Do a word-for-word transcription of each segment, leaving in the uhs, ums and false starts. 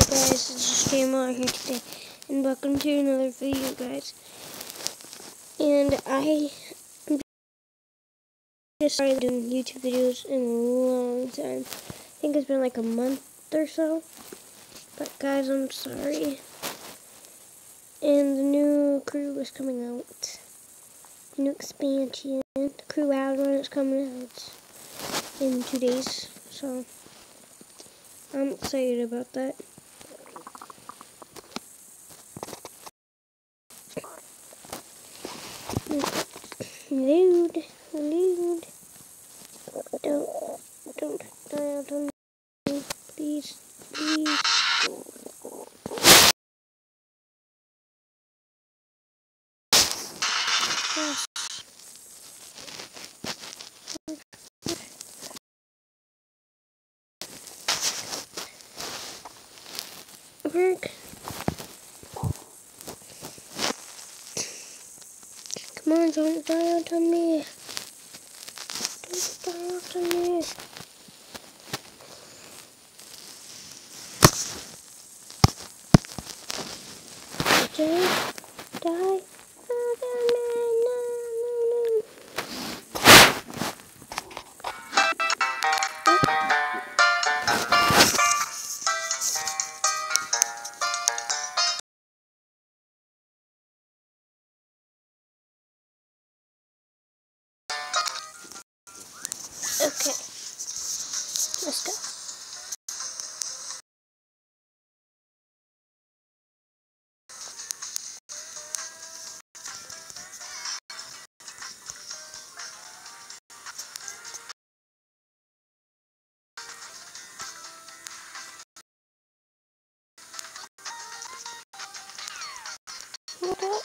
Guys, it's just Gamer here today, and welcome to another video, guys. And I am just started doing YouTube videos in a long time. I think it's been like a month or so. But guys, I'm sorry. And the new crew is coming out. The new expansion. The crew add-on is coming out in two days. So I'm excited about that. Load, load. Don't, don't die out on me, please, please. Yes. Work. Come on, don't die out on me. Don't die out on me. Don't die out on me. No, no, no. Okay, let's go. What up?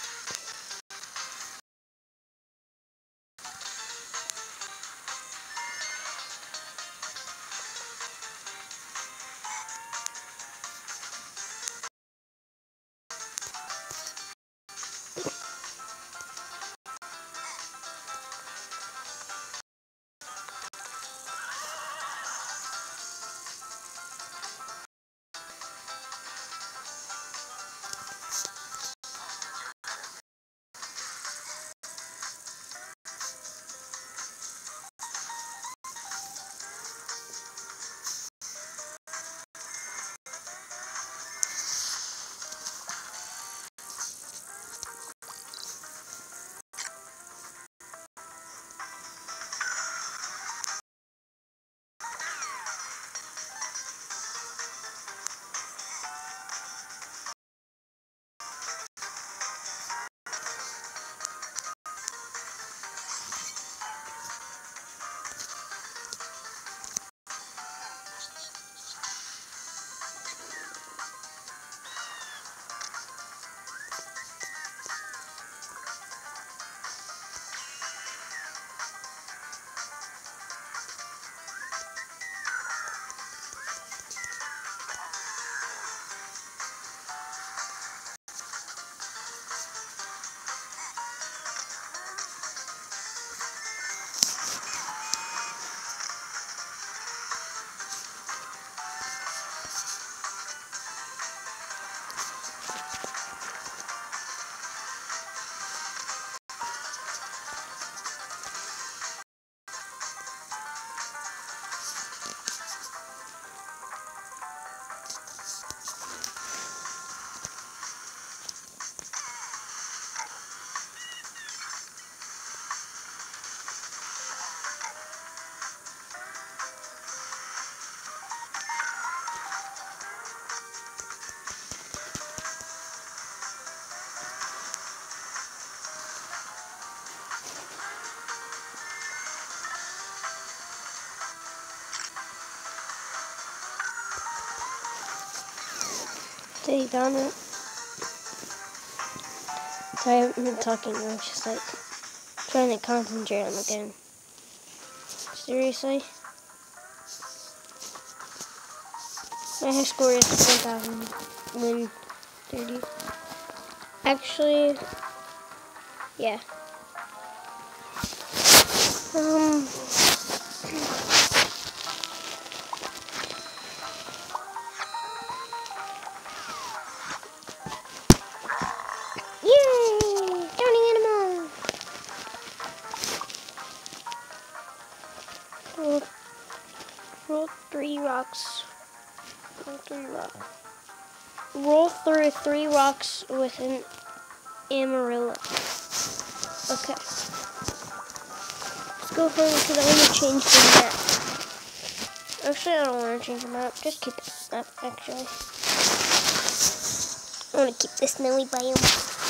Stay down it. Sorry, I haven't been talking. I'm just like trying to concentrate on the game. Seriously? My high score is one thousand thirty. Actually, yeah. Um. Roll, roll three rocks. Roll three rocks. Roll through three rocks with an Amarillo. Okay. Let's go home because I want to change the map. Actually, I don't want to change the map. Just keep it up, actually. I want to keep the snowy biome.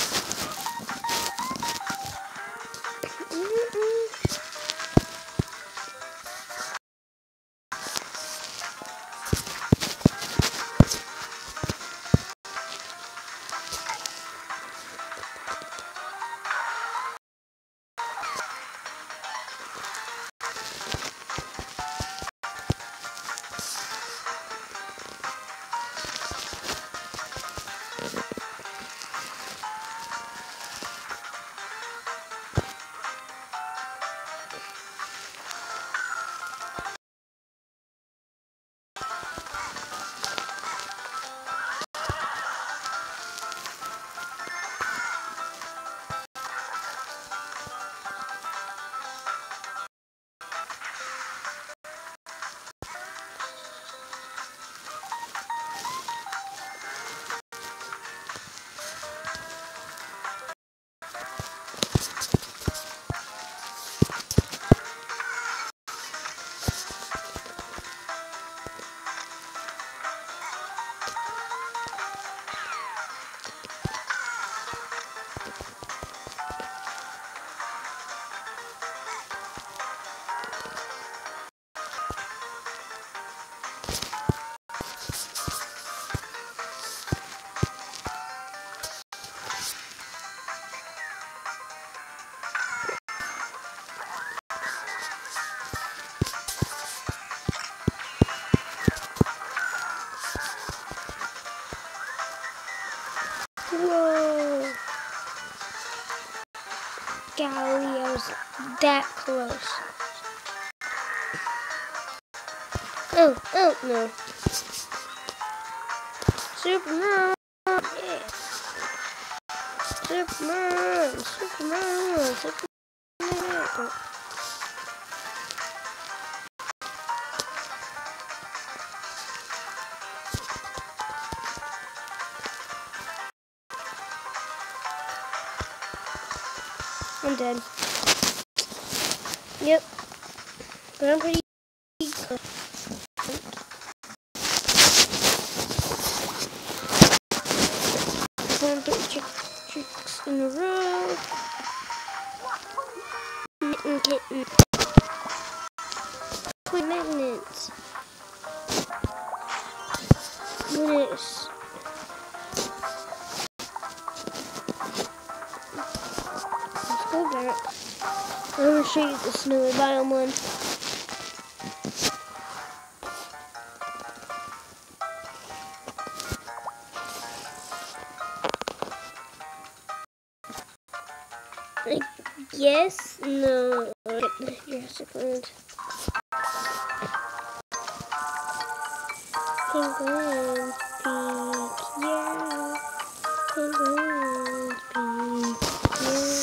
Whoa! Golly, I was that close. Oh, oh, no. Superman! Yeah. Superman! Superman! Superman! Oh. I'm dead. Yep. But I'm pretty good. One, three chick chicks in a row. Mitten kitten. Quick magnets. Goodness. Let's go back. I'm gonna show you the snowy biome one. I guess no. Get the Jurassic Land. Penguin Peak, yeah. Penguin Peak, yeah.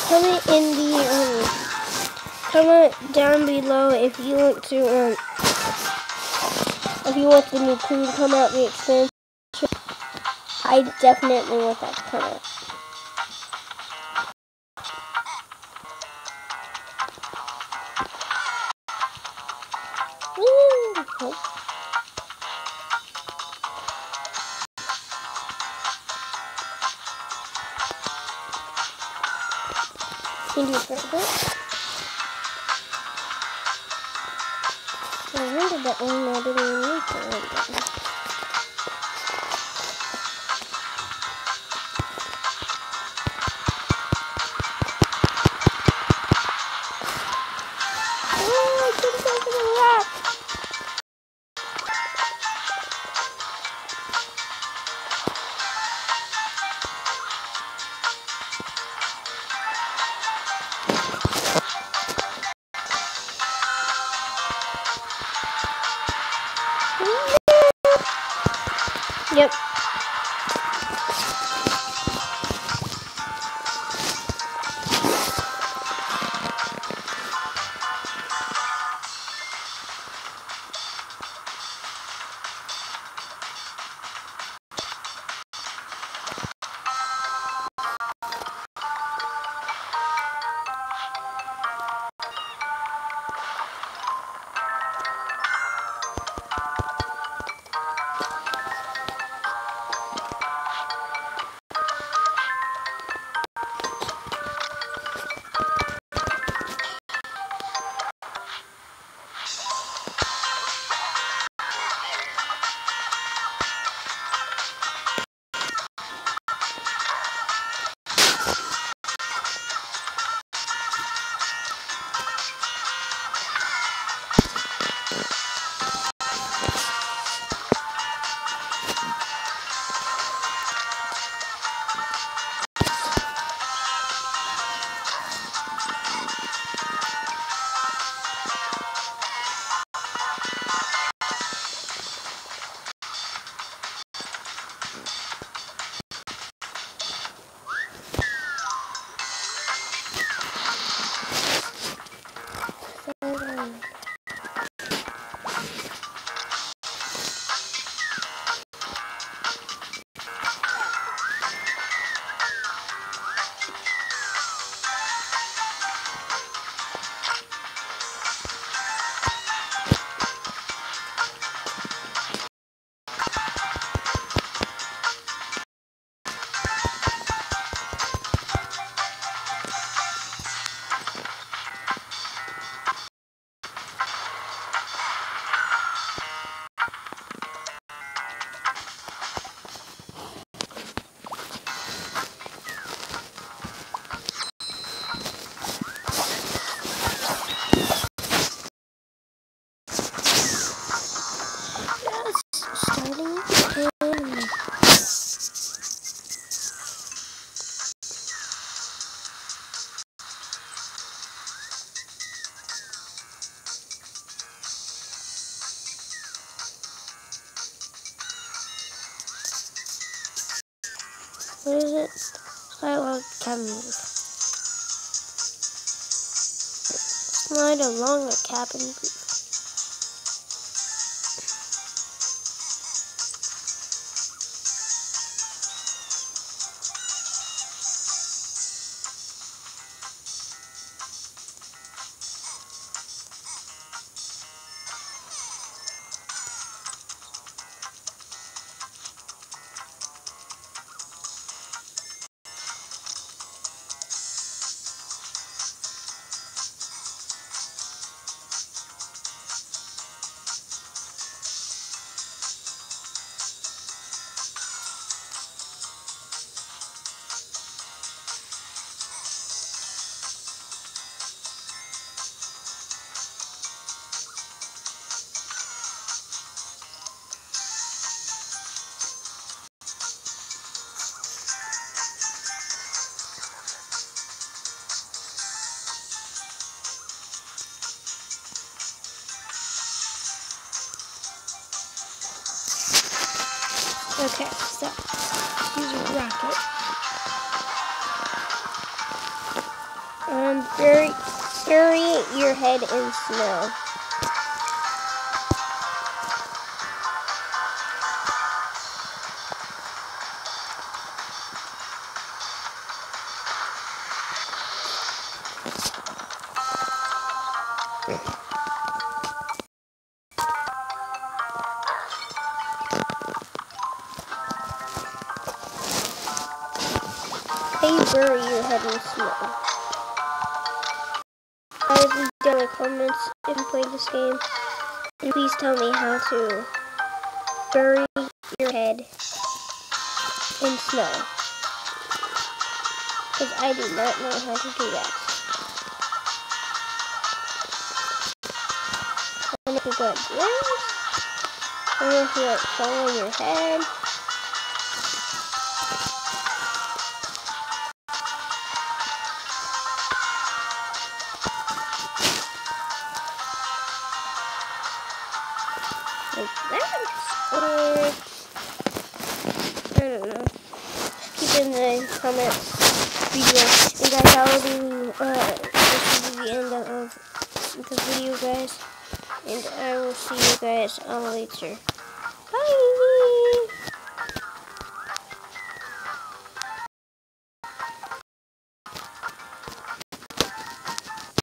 comment in the um, comment down below if you want to um, if you want the new crew to come out, the expansion. I definitely want that to come out. Woo! Can you press it? I wonder that one I didn't even need to run that. Oh, I jumped over the rock! Yep. What is it? Skywalk cabin roof. Slide along the cabin roof. Okay, so use a rocket. Um, bury, bury your head in snow. Hey, bury your head in snow. Guys, leave down in the comments if you played this game. And please tell me how to bury your head in snow. Because I do not know how to do that. I don't know if you got this. I don't know if you like fall on your head. Like that, or I don't know. Keep in the comments video. And guys, I will do uh, this will be the end of the video, guys. And I will see you guys all later.